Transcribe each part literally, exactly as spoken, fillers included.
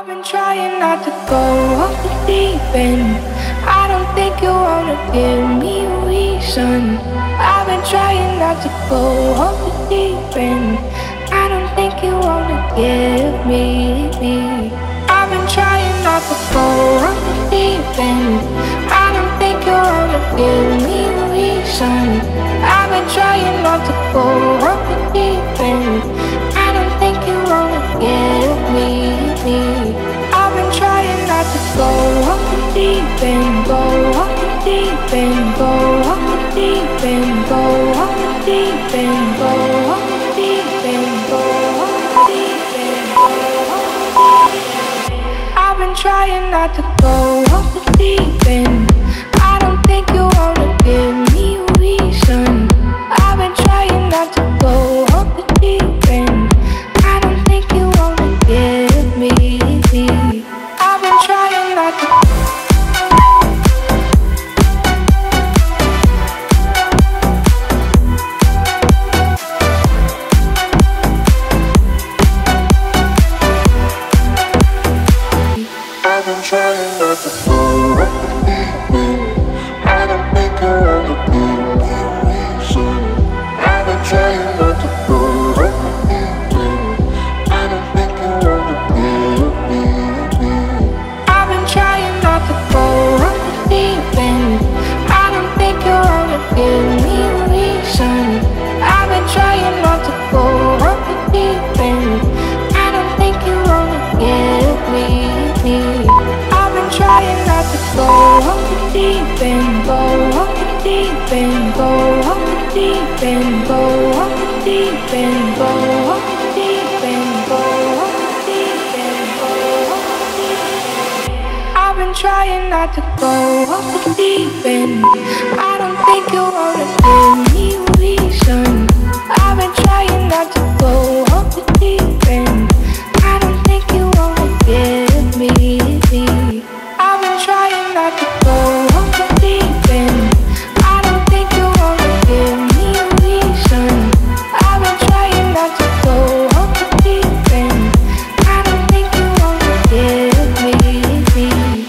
I've been trying not to go off the deep end. I don't think you wanna give me a reason. I've been trying not to go off the deep end. I don't think you wanna give me me. I've been trying not to go off the deep end. I don't think you wanna give me a reason. I've been trying not to go off the deep end. I don't think you wanna give me me. I've been trying not to go off the deep end, go off the deep end, go off the deep end, go off the deep end, go off the deep end, go off the deep end, go off the deep end. I've been trying not to go off the deep end. I don't think you wanna give me a reason. I've been trying not to go off the deep end. I don't think you wanna give me me. I've been trying not to. I've been trying not to go off the deep end. I don't think you wanna give me a reason. I've been trying not to go off the deep end. I don't think you wanna give me me. I've been trying not to go off the deep end. I don't think you wanna give me a reason. I've been trying not to go off the deep end. I don't think you wanna give me me. I've been trying not to go off the deep end, go off the deep end, go off the deep end, go off the deep end, go off the deep end, go off the deep end, go off the deep end. I've been trying not to go off the deep end. I don't think you wanna give me a reason. I've been trying not to go off the deep end. I don't think you wanna give me me. I've been trying not to go off the deep end. I don't think you wanna give me a reason. I've been trying not to go off the deep end. I don't think you wanna give me me.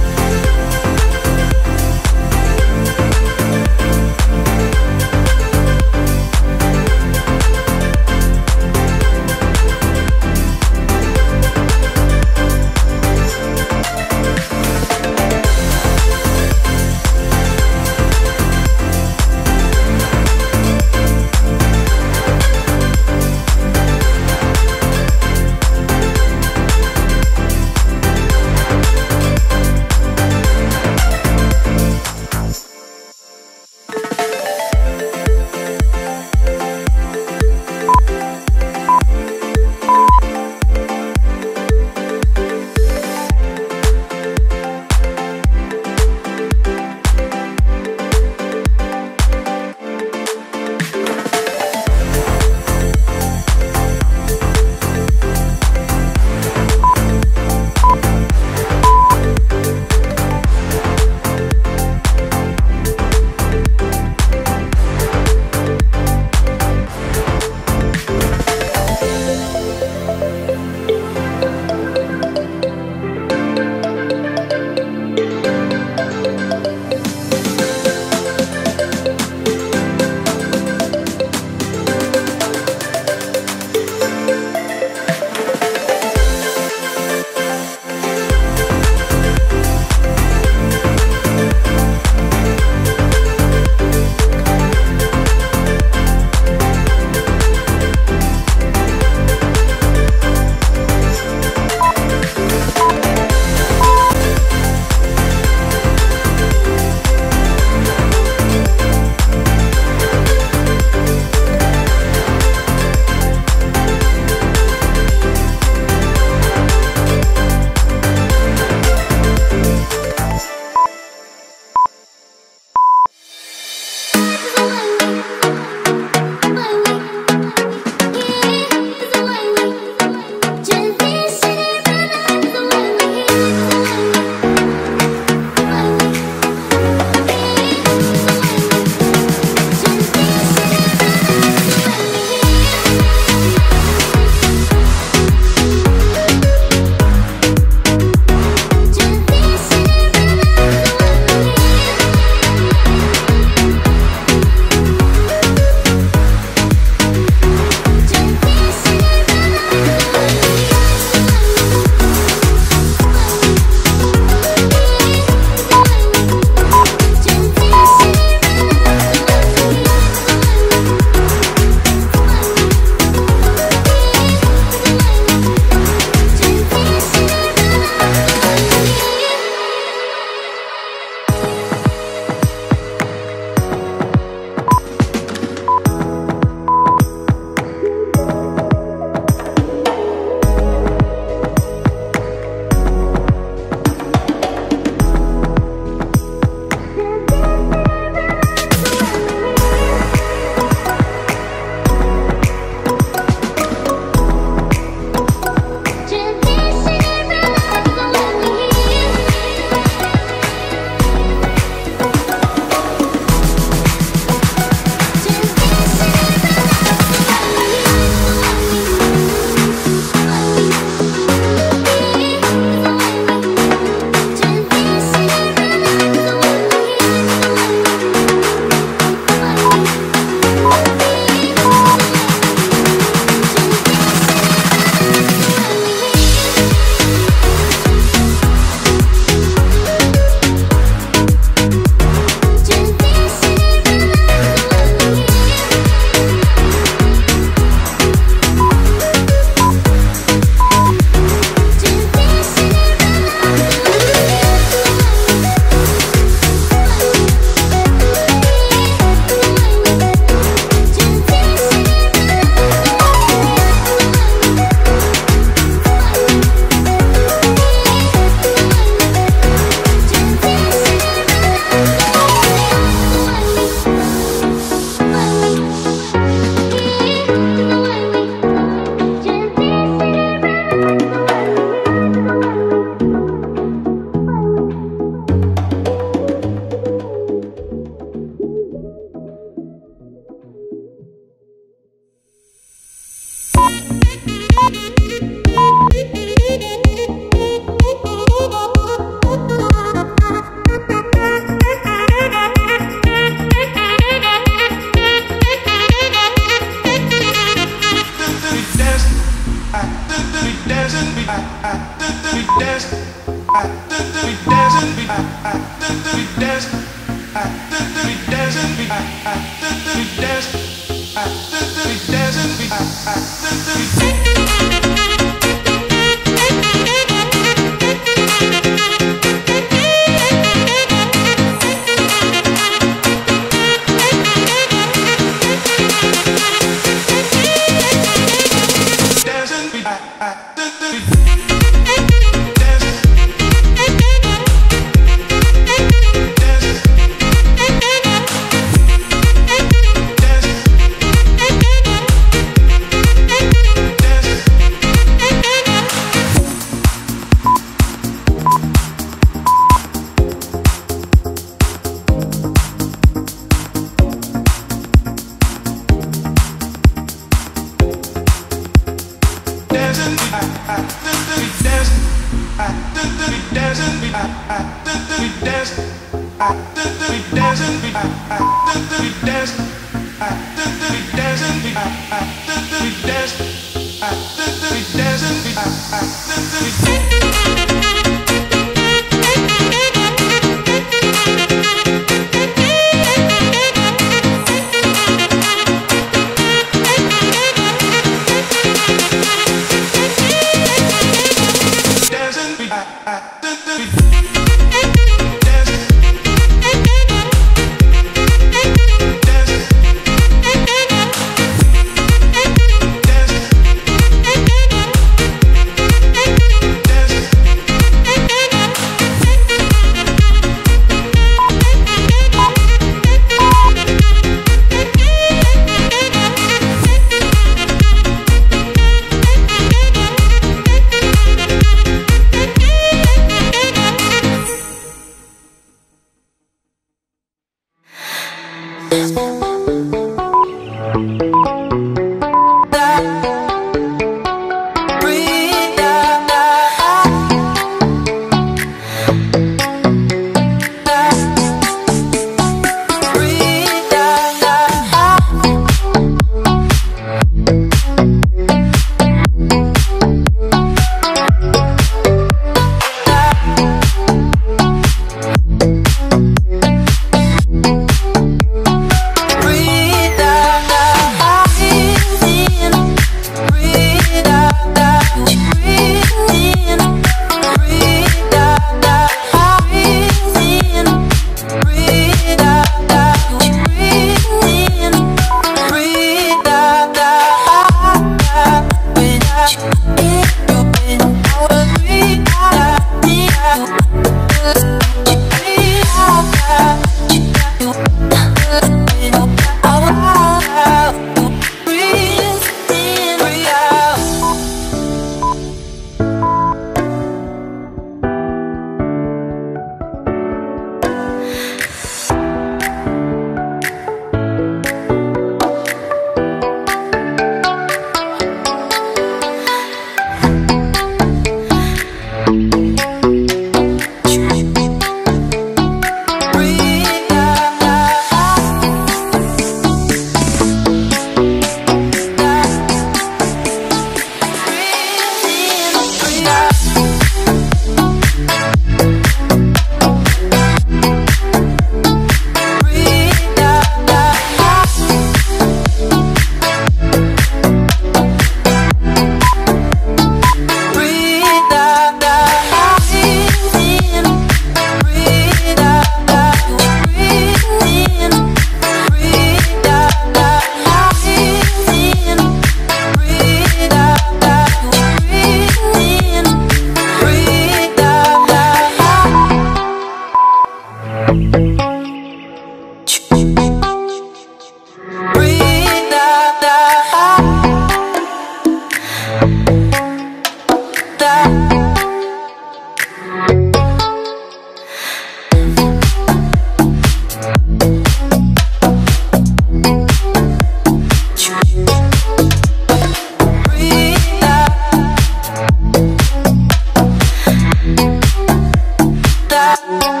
that